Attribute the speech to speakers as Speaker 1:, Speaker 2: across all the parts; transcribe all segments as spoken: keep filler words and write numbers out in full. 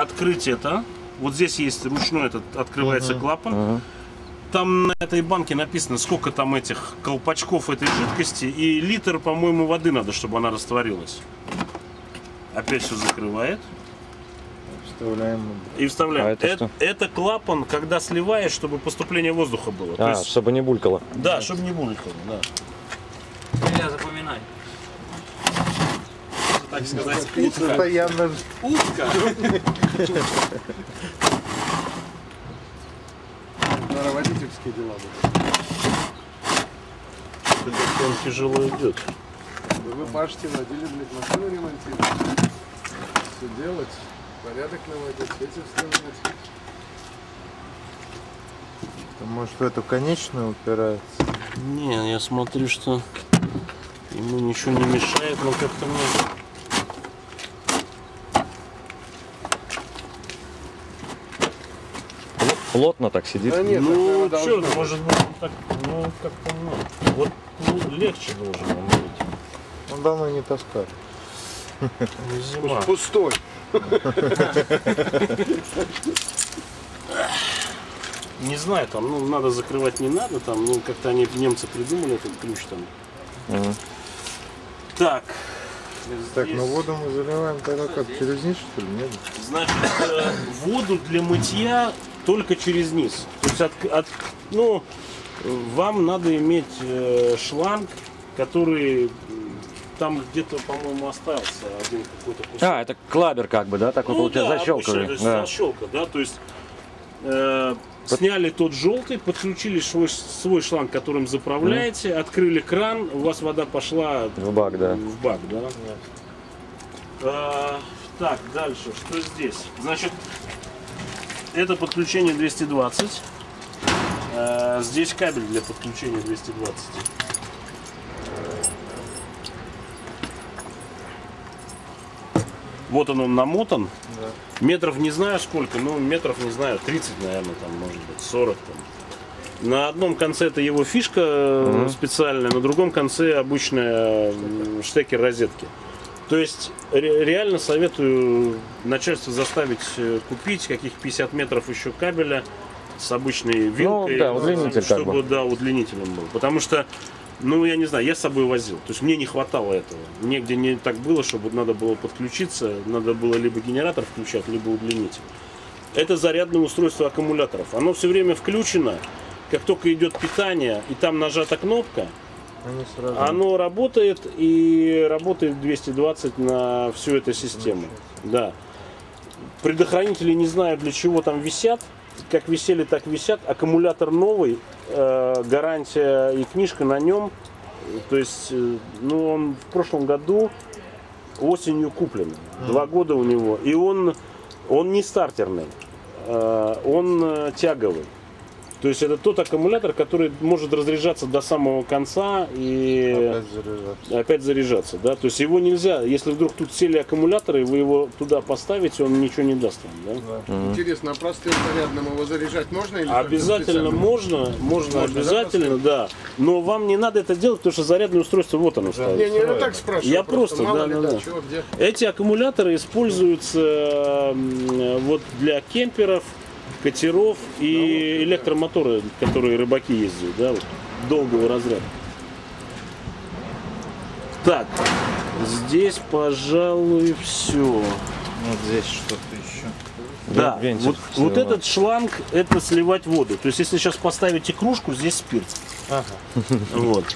Speaker 1: открыть это. Вот здесь есть ручной этот, открывается uh-huh. клапан.
Speaker 2: Uh-huh.
Speaker 1: Там на этой банке написано, сколько там этих колпачков этой жидкости. И литр, по-моему, воды надо, чтобы она растворилась. Опять все закрывает.
Speaker 2: Вставляем.
Speaker 1: И вставляем.
Speaker 2: А это,
Speaker 1: это, это клапан, когда сливаешь, чтобы поступление воздуха было.
Speaker 2: А,
Speaker 1: То есть,
Speaker 2: чтобы не булькало.
Speaker 1: Да, чтобы не булькало, да.
Speaker 3: Нельзя запоминать.
Speaker 1: Так сказать, утка.
Speaker 2: Постоянно.
Speaker 1: Утка.
Speaker 4: Наверное, водительские дела будут.
Speaker 1: Он тяжело идет.
Speaker 4: Вы башите, водили, блядь, машину ремонтировать. Все делать, порядок наводить, эти вставлять.
Speaker 2: Может, в эту конечную упирается?
Speaker 1: Не, я смотрю, что ему ничего не мешает, но как-то мне...
Speaker 2: Плотно так сидит.
Speaker 4: Да нет,
Speaker 1: ну,
Speaker 4: так,
Speaker 1: черт,
Speaker 4: должно
Speaker 1: может быть, он так, ну, как-то, ну, вот ну, легче должен он быть.
Speaker 2: Он давно не таскает.
Speaker 1: Ну, зима.
Speaker 4: Пустой.
Speaker 1: Не знаю, там, ну, надо закрывать, не надо, там, ну, как-то они, немцы придумали этот ключ там.
Speaker 2: Угу.
Speaker 1: Так.
Speaker 2: Так,
Speaker 1: здесь,
Speaker 2: ну воду мы заливаем тогда как, через низ, что ли, нет?
Speaker 1: Значит, э, воду для мытья только через низ. То есть, от, от, ну, вам надо иметь э, шланг, который там где-то, по-моему, остался один какой-то кусок.
Speaker 2: А, это клабер как бы, да? Такой,
Speaker 1: Ну,
Speaker 2: получается,
Speaker 1: да,
Speaker 2: защелковый.
Speaker 1: обычная,
Speaker 2: Да.
Speaker 1: защелка, да, то есть э, сняли тот желтый, подключили свой, свой шланг, которым заправляете, mm. открыли кран, у вас вода пошла
Speaker 2: в бак, да.
Speaker 1: В бак, да. Yeah. А, так, дальше, что здесь? Значит, это подключение двести двадцать. А, здесь кабель для подключения двести двадцать. Вот он, он намотан.
Speaker 2: Да.
Speaker 1: Метров не знаю сколько, но метров не знаю, тридцать, наверное, там, может быть, сорок. Там. На одном конце это его фишка mm-hmm. специальная, на другом конце обычная штекер розетки. То есть ре- реально советую начальству заставить купить каких пятьдесят метров еще кабеля с обычной вилкой,
Speaker 2: ну, да, удлинитель,
Speaker 1: чтобы
Speaker 2: как бы.
Speaker 1: да, удлинителем был. Потому что, ну, я не знаю, я с собой возил. То есть мне не хватало этого. Негде не так было, чтобы надо было подключиться. Надо было либо генератор включать, либо удлинитель. Это зарядное устройство аккумуляторов. Оно все время включено. Как только идет питание, и там нажата кнопка,
Speaker 2: сразу...
Speaker 1: оно работает, и работает двести двадцать на всю эту систему. Да. Предохранители не знаю, для чего там висят. Как висели, так висят. Аккумулятор новый, э, гарантия и книжка на нем. То есть, э, ну, он в прошлом году осенью куплен. Mm. Два года у него. И он, он не стартерный, э, он э, тяговый. То есть это тот аккумулятор, который может разряжаться до самого конца и
Speaker 2: опять заряжаться.
Speaker 1: Опять заряжаться, да? То есть его нельзя, если вдруг тут сели аккумуляторы, и вы его туда поставите, он ничего не даст вам, да?
Speaker 4: Да. Mm-hmm. Интересно, а простым зарядным его заряжать можно или
Speaker 1: обязательно можно, можно, можно обязательно, да, да. Но вам не надо это делать, потому что зарядное устройство вот оно стоит.
Speaker 4: Не, не, я так спрашиваю.
Speaker 1: Я просто,
Speaker 4: просто
Speaker 1: да, да, да.
Speaker 4: Чего, где?
Speaker 1: Эти аккумуляторы используются вот для кемперов, катеров и электромоторы, которые рыбаки ездят, да, вот, долгого разряда. Так, здесь, пожалуй, все.
Speaker 2: Вот здесь что-то еще.
Speaker 1: Да,
Speaker 2: Вентиль
Speaker 1: вот, вот этот шланг, это сливать воду. То есть, если сейчас поставите кружку, здесь спирт.
Speaker 2: Ага.
Speaker 1: Вот.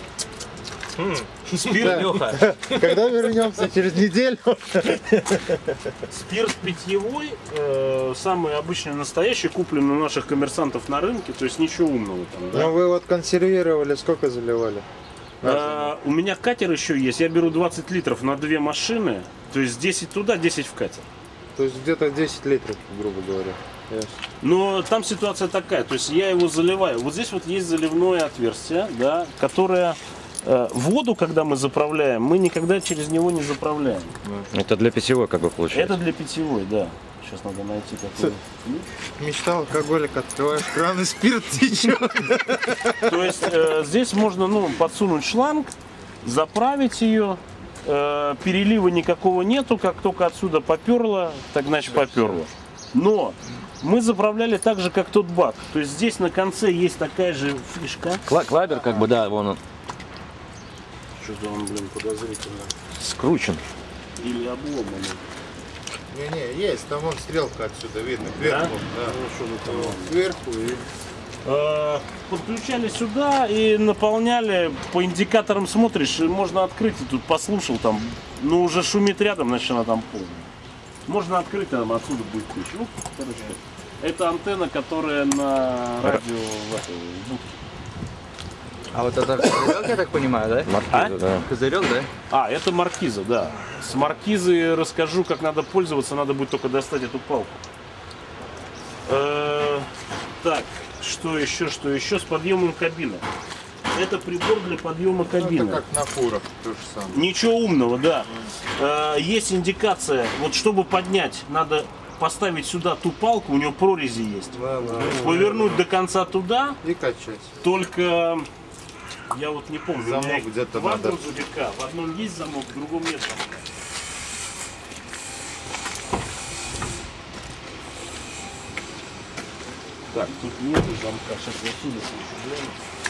Speaker 1: Спирт,
Speaker 2: Леха. Когда вернемся? Через неделю?
Speaker 1: Спирт питьевой, э, самый обычный, настоящий, куплен у наших коммерсантов на рынке, то есть ничего умного там. Да?
Speaker 2: Ну вы вот консервировали, сколько заливали?
Speaker 1: А, у меня катер еще есть, я беру двадцать литров на две машины, то есть десять туда, десять в катер.
Speaker 2: То есть где-то десять литров, грубо говоря. Yes.
Speaker 1: Но там ситуация такая, то есть я его заливаю. Вот здесь вот есть заливное отверстие, да, которое э, воду, когда мы заправляем, мы никогда через него не заправляем.
Speaker 2: Это для питьевой как бы получается?
Speaker 1: Это для питьевой, да. Сейчас надо найти какой.
Speaker 2: Мечта алкоголик, открываешь кран и спирт течет.
Speaker 1: То есть э, здесь можно, ну, подсунуть шланг, заправить ее. э, перелива никакого нету, как только отсюда поперло, так значит поперло. Но мы заправляли так же, как тот бак. То есть здесь на конце есть такая же фишка.
Speaker 5: Кла- Клапер, как бы, да, вон он
Speaker 1: Что-то он, блин, подозрительно.
Speaker 5: скручен.
Speaker 1: Или обломанный.
Speaker 2: Не-не, есть, там вон стрелка отсюда видно, кверху. Да?
Speaker 1: Ну, что ну, там ладно.
Speaker 2: Сверху и...
Speaker 1: Э, Подключали сюда и наполняли, по индикаторам смотришь, и можно открыть, и тут послушал там, ну уже шумит рядом, значит она там полная. Можно открыть, там отсюда будет течь. Ну, короче, это антенна, которая на радио в этой в будке.
Speaker 3: А вот это козырек, я так понимаю, да?
Speaker 5: Маркиза,
Speaker 1: А?
Speaker 5: да.
Speaker 3: Козырек, да?
Speaker 1: А, это маркиза, да. С маркизой расскажу, как надо пользоваться, надо будет только достать эту палку. Э, Так, что еще, что еще с подъемом кабины. Это прибор для подъема
Speaker 2: Ну,
Speaker 1: кабины.
Speaker 2: это как на фурах, то же самое.
Speaker 1: Ничего умного, да. Э, Есть индикация, вот чтобы поднять, надо поставить сюда ту палку, у нее прорези есть.
Speaker 2: Да, да.
Speaker 1: Повернуть до конца туда,
Speaker 2: И качать.
Speaker 1: только я вот не помню.
Speaker 2: Замок
Speaker 1: у меня
Speaker 2: где-то
Speaker 1: два
Speaker 2: надо.
Speaker 1: грузовика, в одном есть замок, в другом нет замка. Так, тут нету замка, сейчас я отсюда слышу.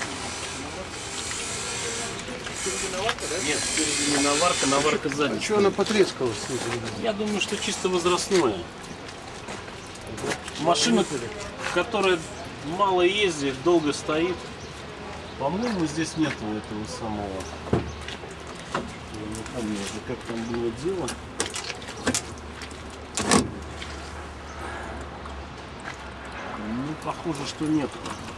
Speaker 1: Нет, спереди не наварка, наварка сзади.
Speaker 4: Что она потрескалась?
Speaker 1: Я думаю, что чисто возрастное. Машина, которая мало ездит, долго стоит. По-моему, здесь нету этого самого. Я не помню уже, как там было дело. Ну, похоже, что нету.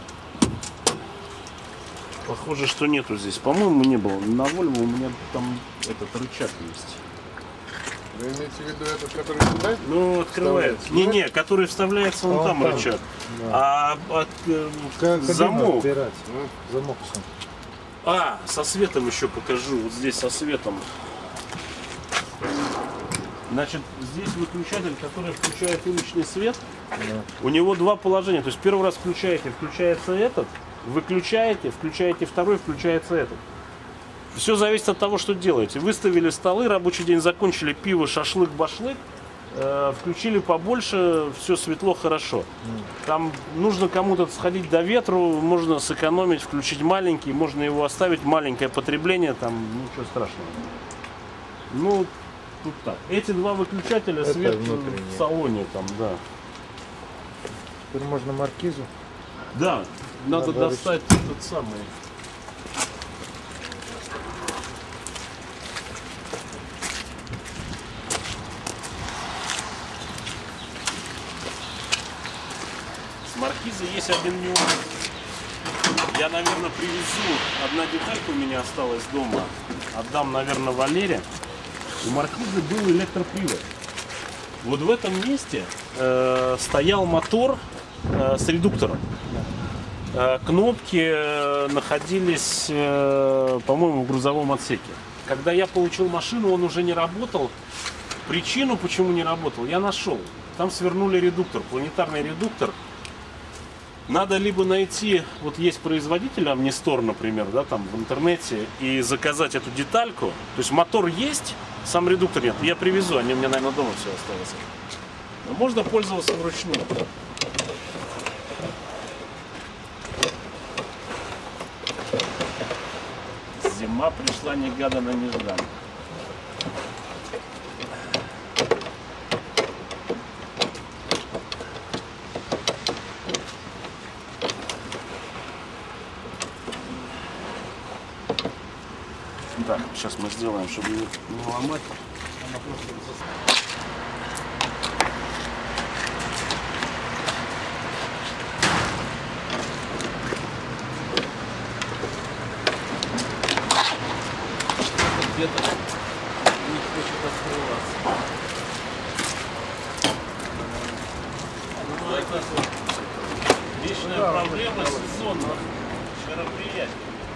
Speaker 1: Похоже, что нету здесь. По-моему, не было. На Volvo у меня там этот рычаг есть.
Speaker 4: Вы имеете в виду этот, который сюда?
Speaker 1: Ну, открывается.
Speaker 4: Вставляется,
Speaker 1: Не-не, который вставляется вон
Speaker 2: Вон
Speaker 1: там,
Speaker 2: там.
Speaker 1: рычаг. А, а, э,
Speaker 2: Как
Speaker 1: замок.
Speaker 2: отбирать? Замок все.
Speaker 1: А, со светом еще покажу. Вот здесь со светом. Значит, здесь выключатель, который включает уличный свет. У него два положения. То есть первый раз включаете, включается этот. Выключаете, включаете второй, включается этот. Все зависит от того, что делаете. Выставили столы, рабочий день закончили, пиво, шашлык, башлык. Э, включили побольше, все светло, хорошо. Там нужно кому-то сходить до ветру, можно сэкономить, включить маленький, можно его оставить, маленькое потребление, там ничего страшного. Ну, тут так. Эти два выключателя,
Speaker 2: Это
Speaker 1: свет
Speaker 2: внутренний.
Speaker 1: в салоне там, да.
Speaker 2: Теперь можно маркизу.
Speaker 1: Да, надо
Speaker 2: Надо
Speaker 1: достать этот самый. С маркизой есть один нюанс. Я, наверное, привезу. Одна деталька у меня осталась дома. Отдам, наверное, Валере. У маркизы был электропривод. Вот в этом месте э, стоял мотор э, с редуктором. Э, Кнопки э, находились, э, по-моему, в грузовом отсеке. Когда я получил машину, он уже не работал. Причину, почему не работал, я нашел. Там свернули редуктор, планетарный редуктор. Надо либо найти, вот есть производитель, Амнистор, например, да, там в интернете, и заказать эту детальку. То есть мотор есть, сам редуктор нет. Я привезу, они у меня, наверное, дома все осталось. Но можно пользоваться вручную. Зима пришла негаданно, нежданно. Так, сейчас мы сделаем, чтобы не не ломать. Она просто... Где-то не хочет открываться. Ну, это вечная проблема сезонных мероприятий.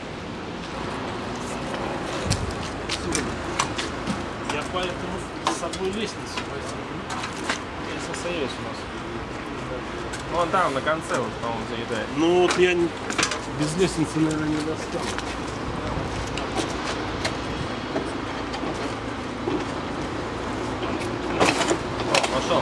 Speaker 1: Я поэтому с собой лестницу возьму. Я состоюсь у нас.
Speaker 5: Вон там, на конце, вот, по-моему, заедает.
Speaker 1: Ну вот я не- без лестницы, наверное, не достану.
Speaker 5: Пошел.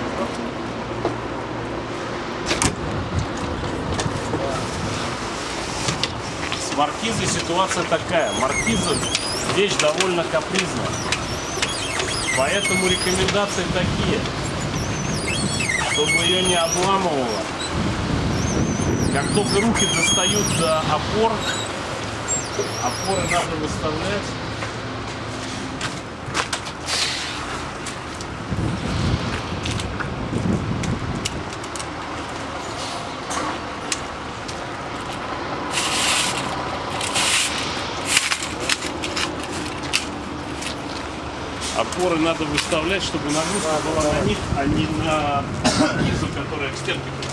Speaker 1: С маркизой ситуация такая. Маркиза вещь довольно капризная. Поэтому рекомендации такие, чтобы ее не обламывало. Как только руки достают до опор, опоры надо выставлять. Опоры надо выставлять, чтобы нагрузка была на них, а не на маркизу, которая к стенке